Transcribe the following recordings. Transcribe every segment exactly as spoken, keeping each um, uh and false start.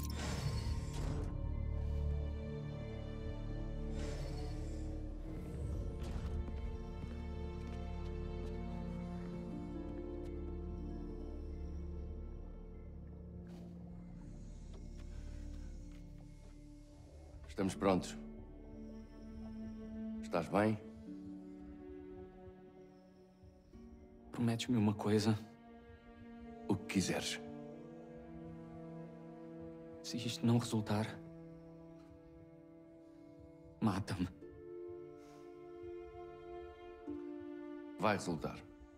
Estamos prontos. Estás bem? Prometes-me uma coisa? O que quiseres. Se isto não resultar, mata-me. Vai resultar.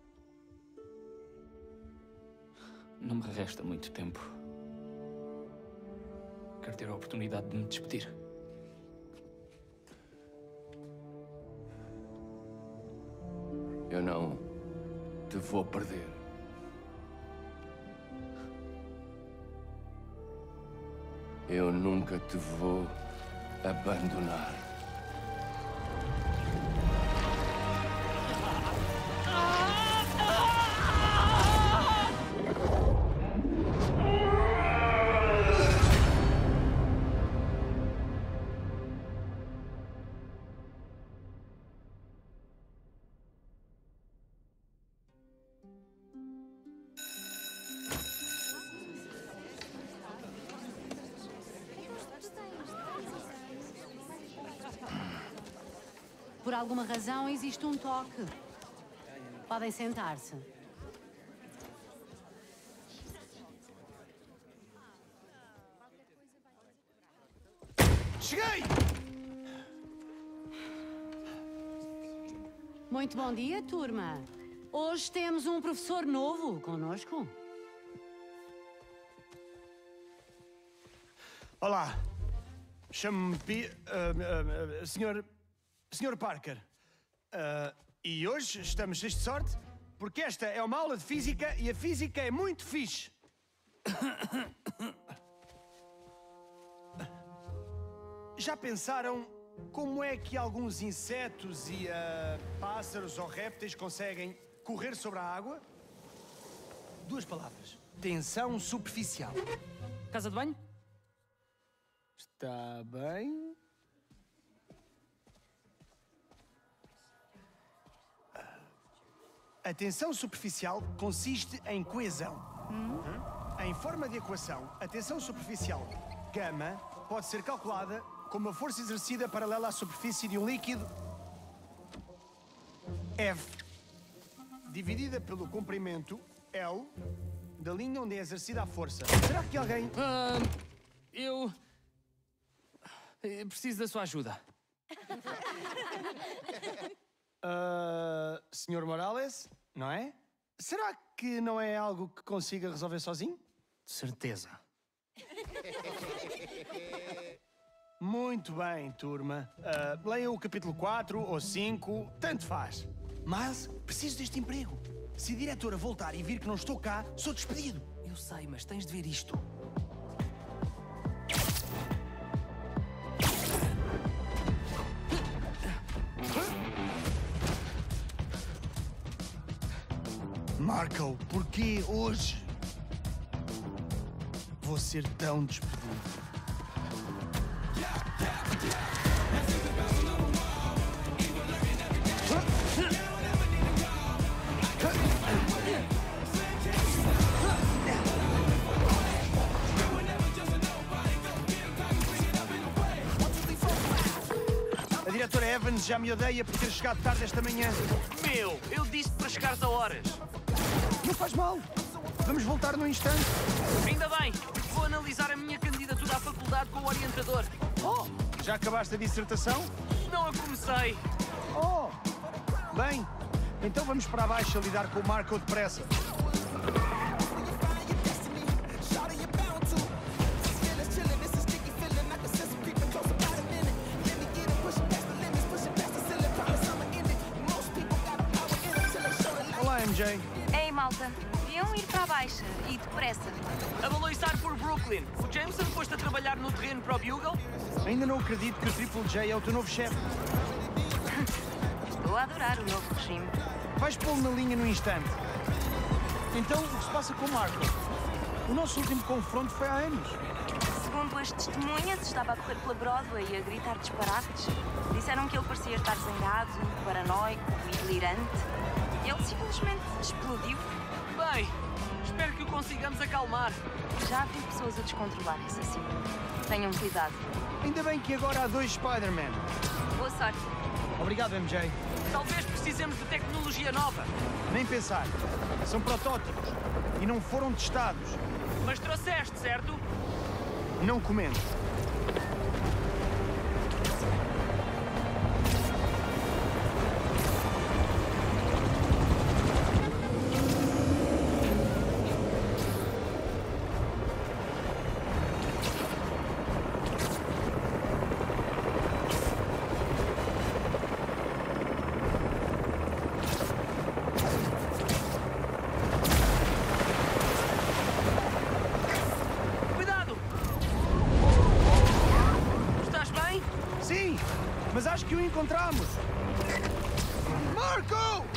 Não me resta muito tempo. Quero ter a oportunidade de me despedir. Eu não te vou perder. Eu nunca te vou abandonar. Por alguma razão, existe um toque. Podem sentar-se. Cheguei! Muito bom dia, turma. Hoje temos um professor novo conosco. Olá. Chamo-me Pi... Uh, uh, uh, senhor... senhor Parker. Uh, e hoje estamos cheios de sorte porque esta é uma aula de física e a física é muito fixe. Já pensaram como é que alguns insetos e uh, pássaros ou répteis conseguem correr sobre a água? Duas palavras. Tensão superficial. Casa de banho? Está bem. A tensão superficial consiste em coesão. Hum? Em forma de equação, a tensão superficial gama pode ser calculada como a força exercida paralela à superfície de um líquido F, dividida pelo comprimento L da linha onde é exercida a força. Será que alguém... Uh, eu... eu preciso da sua ajuda. Uh, senhor Morales, não é? Será que não é algo que consiga resolver sozinho? De certeza. Muito bem, turma. Uh, leiam o capítulo quatro ou cinco, tanto faz. Miles, preciso deste emprego. Se a diretora voltar e vir que não estou cá, sou despedido. Eu sei, mas tens de ver isto. Marco, porquê hoje? Vou ser tão despedido. A diretora Evans já me odeia por ter chegado tarde esta manhã. Meu, eu disse para chegares a horas. Não faz mal. Vamos voltar num instante. Ainda bem. Vou analisar a minha candidatura à faculdade com o orientador. Oh, já acabaste a dissertação? Não a comecei. Oh, bem. Então vamos para baixo a lidar com o Marco depressa. Olá, M J. Ei, malta. Deviam ir para a baixa e depressa. A baloiçar por Brooklyn. O Jameson foste a trabalhar no terreno para o Bugle? Ainda não acredito que o Triple J é o teu novo chefe. Estou a adorar o novo regime. Vais pô-lo na linha no instante. Então, o que se passa com o Marco? O nosso último confronto foi há anos. Segundo as testemunhas, estava a correr pela Broadway e a gritar disparates. Disseram que ele parecia estar zangado, paranoico e delirante. Ele simplesmente explodiu. Bem, espero que o consigamos acalmar. Já vi pessoas a descontrolarem-se assim. Tenham cuidado. Ainda bem que agora há dois Spider-Man. Boa sorte. Obrigado, M J. Talvez precisemos de tecnologia nova. Nem pensar. São protótipos e não foram testados. Mas trouxeste, certo? Não comento. Mas acho que o encontramos! Marco!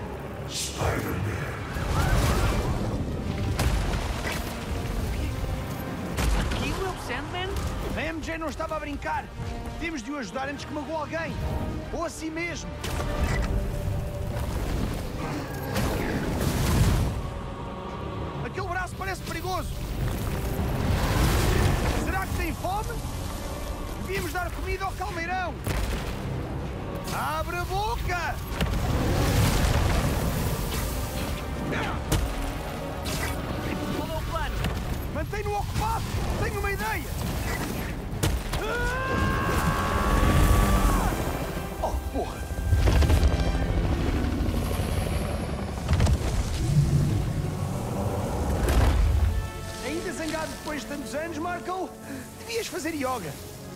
Aquilo é o Sandman? A M J não estava a brincar! Temos de o ajudar antes que magoe alguém! Ou a si mesmo! Aquele braço parece perigoso! Será que tem fome? Devíamos dar comida ao calmeirão! Abre a boca! Qual é o plano? Mantém-no ocupado! Tenho uma ideia! Oh, porra! Ainda zangado depois de tantos anos, Marco? Devias fazer yoga!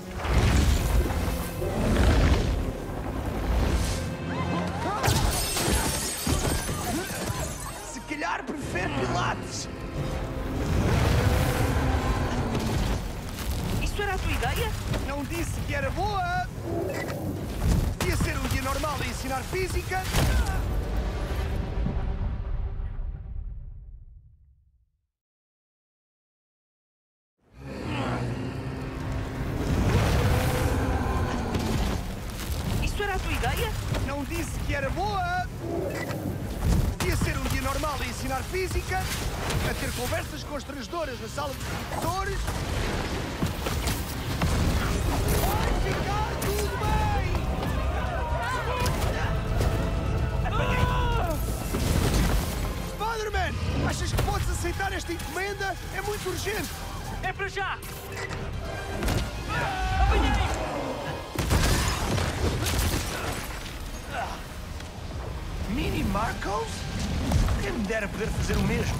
Se calhar prefere pilates! Isso era a tua ideia? Não disse que era boa! Devia ser um dia normal a ensinar física! Isso era a tua ideia? Não disse que era boa! Devia ser um dia normal a ensinar física, a ter conversas constrangedoras na sala de professores. Vai ficar tudo bem! Ah! Spider-Man! Achas que podes aceitar esta encomenda? É muito urgente! É para já! Apanhei! Mini Marcos? Quem me dera poder fazer o mesmo.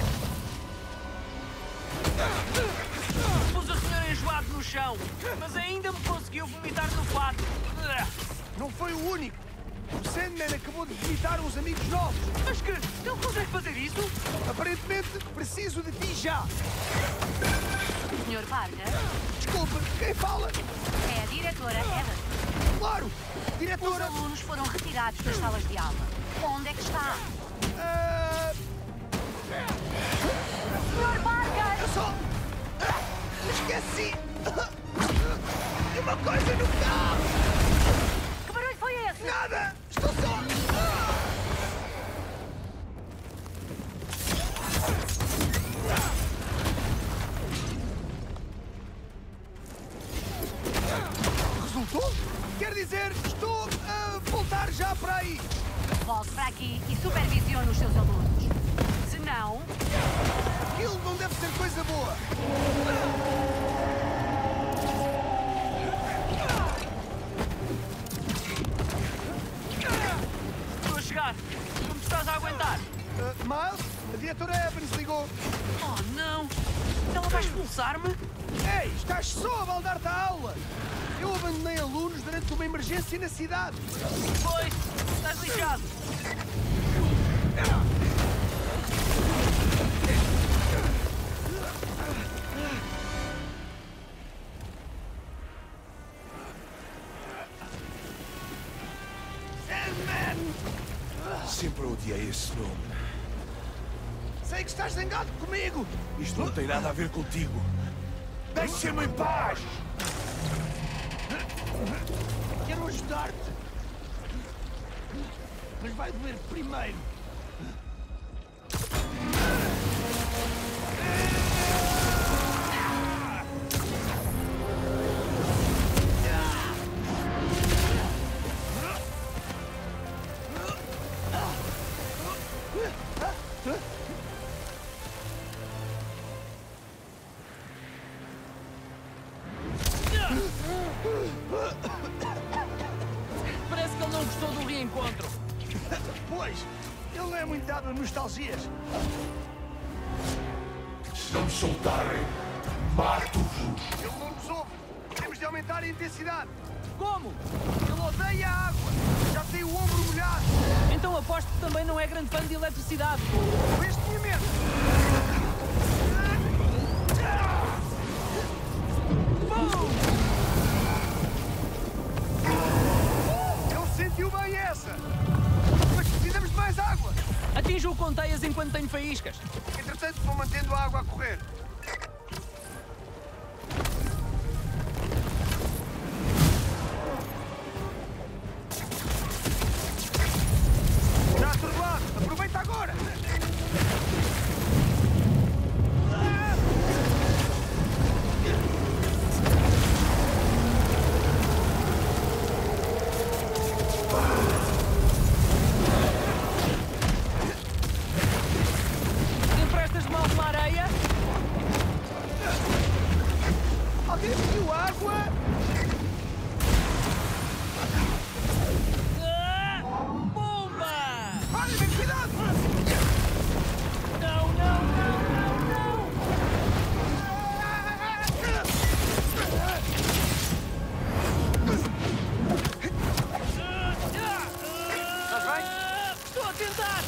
Pus o senhor enjoado no chão, mas ainda me conseguiu vomitar no fato. Não foi o único. O Sandman acabou de visitar uns amigos novos. Mas que ele consegue fazer isso? Aparentemente, preciso de ti já. senhor Parker, Desculpe, quem fala? é a diretora Heather. Claro, Os diretora... alunos foram retirados das salas de aula. Onde é que está? Ah, senhor Parker! eu só... Ah, esqueci. E uma coisa no carro. Que barulho foi esse? Nada. Estou só... Ah. Resultou? Quer dizer, estou a voltar já para aí. Volte para aqui e supervisione os seus alunos. Se não, Aquilo não deve ser coisa boa. Estou a chegar. Como estás a aguentar? Ah, Miles, a diretora Evans ligou. Oh, não! Ela vai expulsar-me? Ei, estás só a baldar-te a aula. Eu abandonei alunos durante uma emergência na cidade. Pois, estás lixado. Sandman! Sempre odiei esse nome. Sei que estás zangado comigo. Isto não tem nada a ver contigo. Deixa-me em paz! Quero ajudar-te. Mas vai doer primeiro. Parece que ele não gostou do reencontro. Pois, ele não é muito dado a nostalgias. Se não me soltarem, mato-vos! Ele não nos ouve. Temos de aumentar a intensidade. Como? Ele odeia a água. Já tem o ombro molhado. Então aposto que também não é grande fã de eletricidade. Este tinha medo. Ele sentiu bem essa. Mas precisamos de mais água. Atinjo o conteias enquanto tenho faíscas. Entretanto, vou mantendo a água a correr. Está atordoado. Aproveita agora. Emprestas-me alguma areia? Alguém pediu água? Ah! Bomba! Olha, bem cuidado! Não, não, não, não, não! Estás bem? Ah, estou a tentar!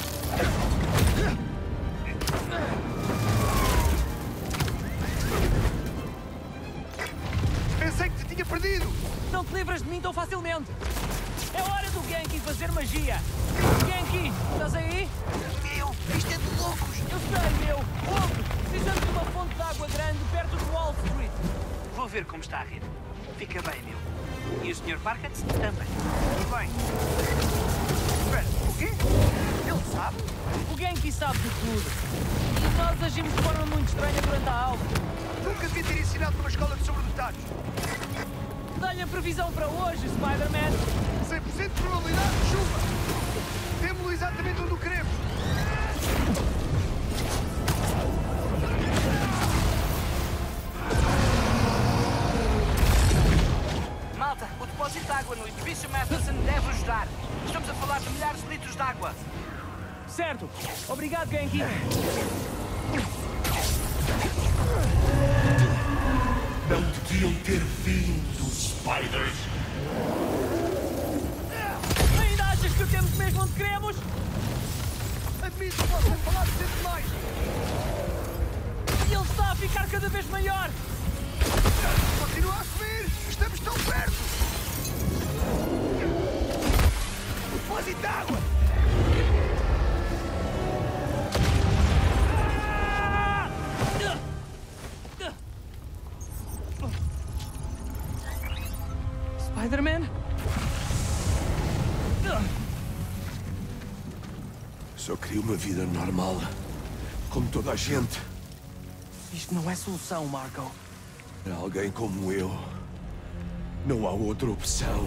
Pensei que te tinha perdido! Não te livras de mim tão facilmente! É hora do Genki fazer magia! Genki, estás aí? Meu, isto é de loucos! Eu sei, meu! Ouve! Precisamos de uma fonte de água grande perto de Wall Street! Vou ver como está a rede. Fica bem, meu. E o senhor Parker também. Tudo bem. Espera, o quê? Ele sabe? O Genki sabe de tudo! E nós agimos de forma muito estranha durante a aula! Nunca devia ter ensinado numa escola de sobredotados. Dá-lhe a previsão para hoje, Spider-Man! cem por cento de probabilidade de chuva. Temos-lo exatamente onde o queremos. Malta, o depósito de água no edifício Matheson deve ajudar. Estamos a falar de milhares de litros de água. Certo! Obrigado, Genki! Não deviam ter vindo, Spiders! Ainda achas que o temos mesmo onde queremos? Admito que possam falar sempre demais. E ele está a ficar cada vez maior! Continua a subir. Estamos tão perto. Depósito de água. Spider-Man? Só queria uma vida normal. Como toda a gente. Isto não é solução, Marco. Para alguém como eu, não há outra opção.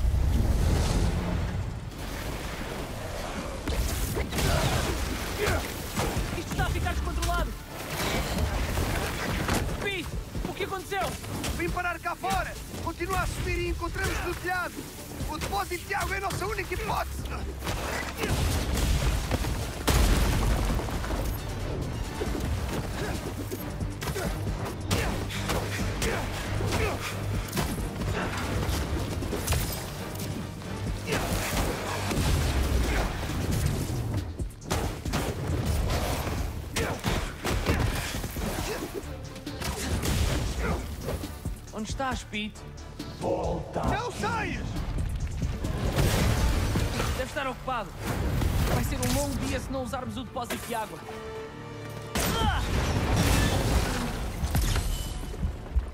Isto está a ficar descontrolado! Pete, o que aconteceu? Vim parar cá fora. Continua a subir e encontramos no telhado. O depósito de água é a nossa única hipótese. Onde estás, Pete? Não saias! Deve estar ocupado. Vai ser um longo dia se não usarmos o depósito de água. Ah!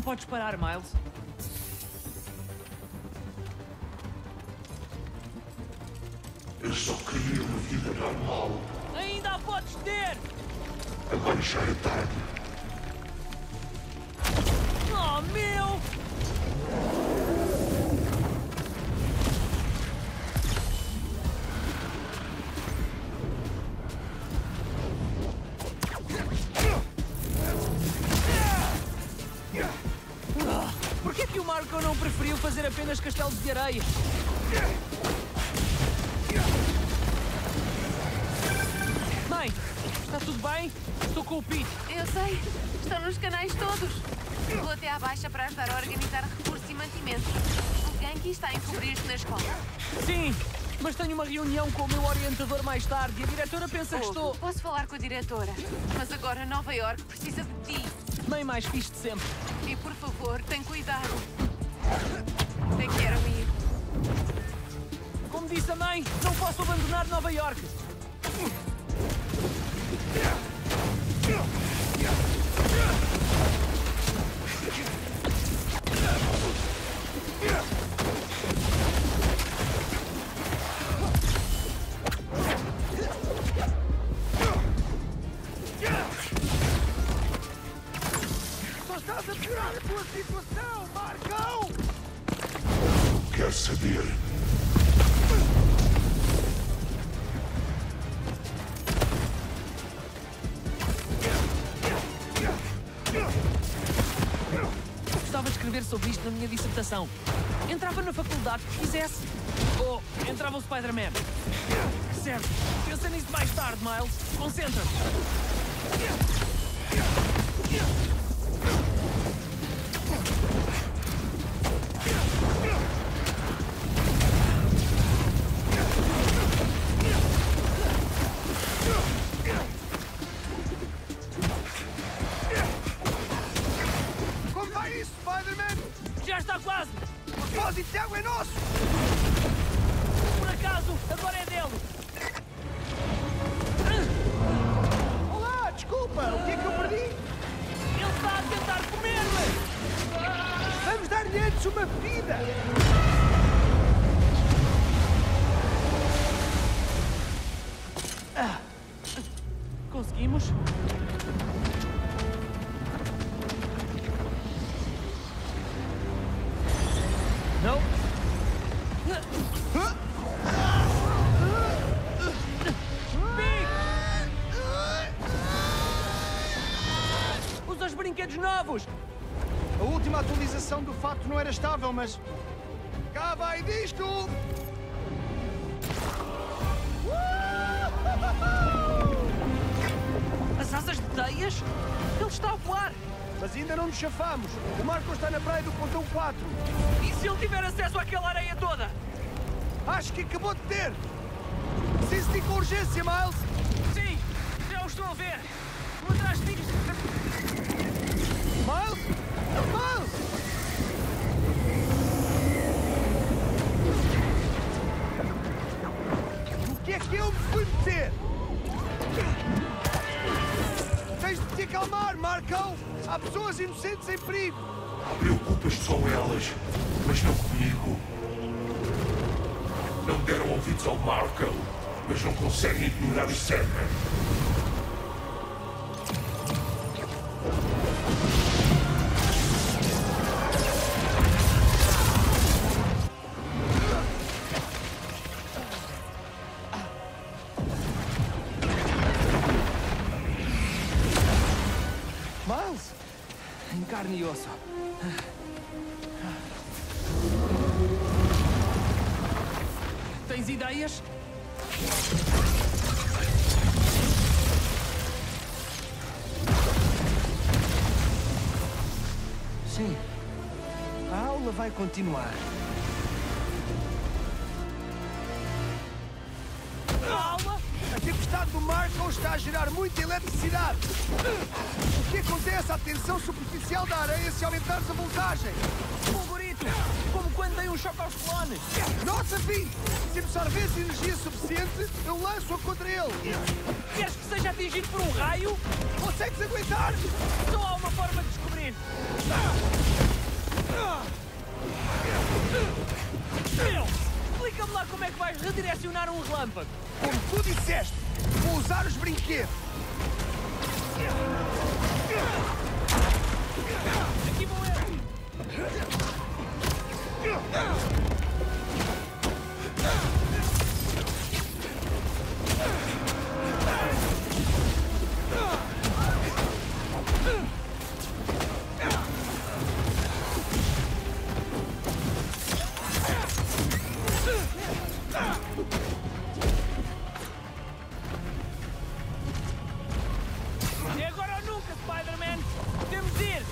podes parar, Miles. Eu só queria uma vida normal. Ainda a podes ter! Agora já é tarde. Oh, meu! Por que é que o Marco não preferiu fazer apenas castelos de areia? Mãe, está tudo bem? Estou com o Pete. Eu sei. Estão nos canais todos. Vou até à baixa para ajudar a organizar recursos e mantimentos. O Genki está a encobrir-te na escola. Sim, mas tenho uma reunião com o meu orientador mais tarde e a diretora pensa que Hugo, estou... Posso falar com a diretora, mas agora Nova York precisa de ti. Mãe mais fixe de sempre. E por favor, tem cuidado. Te quero, amigo. Como disse a mãe, não posso abandonar Nova York. Só estás a piorar a tua situação, Marco! Quer saber? Gostava de escrever sobre isto na minha dissertação. Entrava na faculdade que quisesse. Ou entrava o Spider-Man. Certo. Pensa nisso mais tarde, Miles. Concentra-te. Como vai isso, Spider-Man? Já está quase. O depósito de água é nosso! Por acaso, agora é dele. Olá, desculpa, o que é que eu perdi? Ele está a tentar comer-me. Vamos dar-lhe antes uma vida! Ah. Conseguimos? Não? Usa os brinquedos novos! A última atualização do fato não era estável, mas... Cá vai disto! As asas de teias? Ele está a voar! Mas ainda não nos chafamos. O Marco está na praia do Pontão quatro. E se ele tiver acesso àquela areia toda? Acho que acabou de ter. Preciso de ir com urgência, Miles. Sim, já o estou a ver. Vou atrás de ti. Miles? Miles! O que é que eu me fui meter? Tens de te acalmar, Marco. Há pessoas inocentes em perigo. Preocupas-te com elas, mas não comigo. Não deram ouvidos ao Marco, mas não conseguem ignorar o Sandman. Miles? Em carne e osso. Tens ideias? Sim. A aula vai continuar. A aula? A tempestade do Marco está a gerar muita eletricidade. O que acontece à tensão superficial da areia se aumentares a voltagem? Fulgurito! Como quando dei um choque aos clones! Nossa, Fim! Se absorveres energia suficiente, eu lanço-a contra ele. Queres que seja atingido por um raio? Consegues aguentar? Só há uma forma de descobrir abrir! Meu! Explica-me lá como é que vais redirecionar um relâmpago! Como tu disseste, vou usar os brinquedos. Aqui vou eu! É agora ou nunca, Spider-Man! Temos de ir!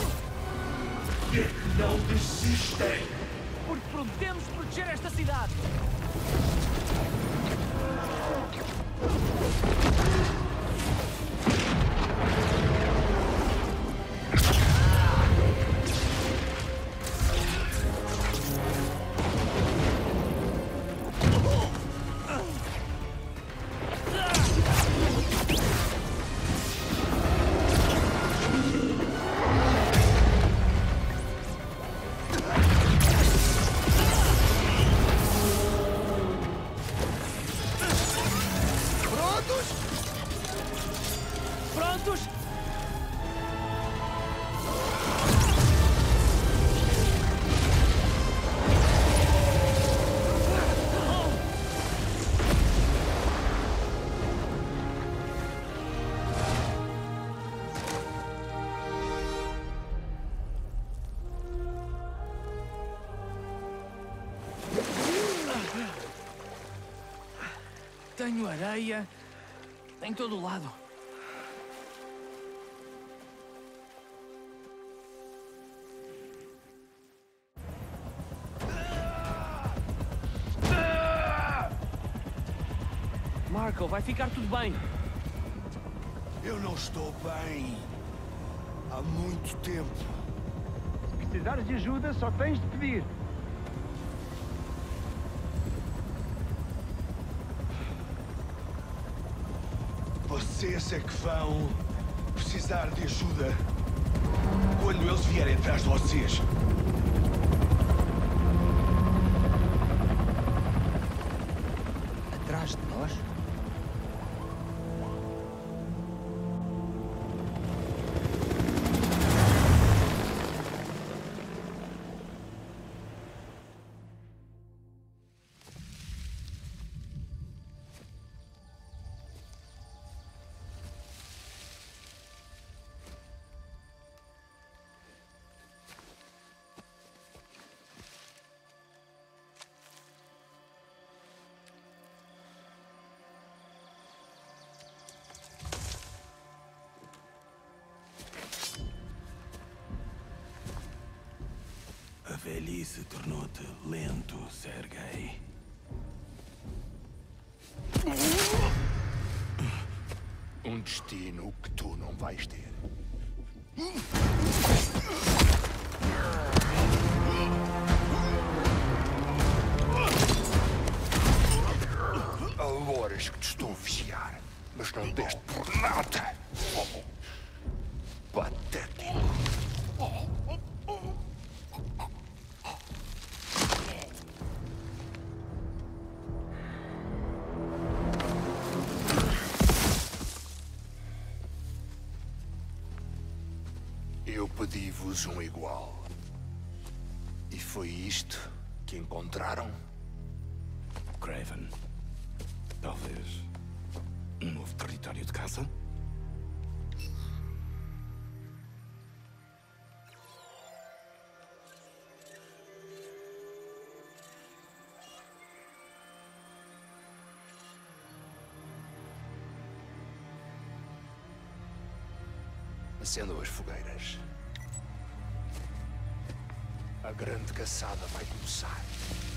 Não desistem! Porque prometemos proteger esta cidade! Prontos? Prontos? Tenho areia em todo o lado. Marco, vai ficar tudo bem. Eu não estou bem. Há muito tempo. Se precisares de ajuda, só tens de pedir. Vocês é que vão precisar de ajuda quando eles vierem atrás de vocês. Atrás de nós? A velhice tornou-te lento, Sergei. Um destino que tu não vais ter. Há horas que te estou a vigiar, mas não deste por nada. Patético. Eu pedi-vos um igual. E foi isto que encontraram? Craven. Talvez um novo território de caça? Acendam as fogueiras. A grande caçada vai começar.